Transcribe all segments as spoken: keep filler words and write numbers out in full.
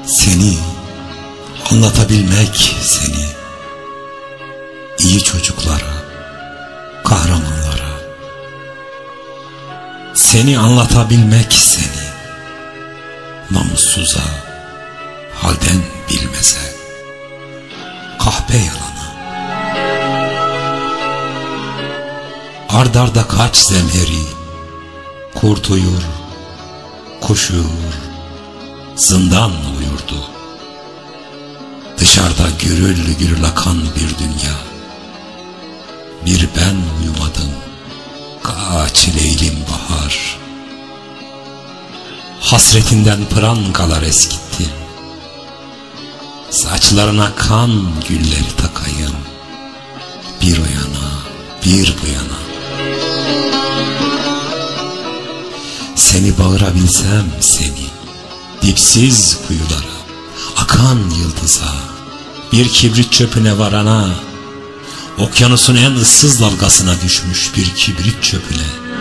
Seni anlatabilmek, seni iyi çocuklara, kahramanlara, seni anlatabilmek, seni namussuza, halden bilmeze, kahpe yalanı, ard arda kaç zemheri, kurt uyur, kuş uyur, zindan uyurdu. Dışarıda gürül gürül akan bir dünya, bir ben uyumadım, kaç leylim bahar. Hasretinden prangalar eskittim, saçlarına kan gülleri takayım, bir o yana bir bu yana. Seni bağırabilsem, seni dipsiz kuyulara, akan yıldıza, bir kibrit çöpüne varana, okyanusun en ıssız dalgasına düşmüş bir kibrit çöpüne,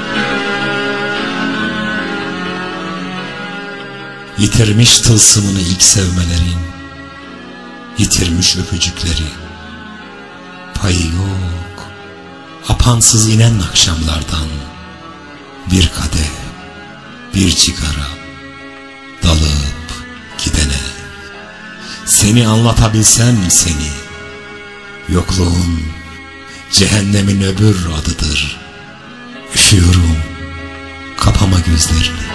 yitirmiş tılsımını ilk sevmelerin, yitirmiş öpücükleri, payı yok apansız inen akşamlardan, bir kadeh, bir sigara dalıp gidene. Seni anlatabilsem, seni yokluğun cehennemin öbür adıdır. Üşüyorum, kapama gözlerini.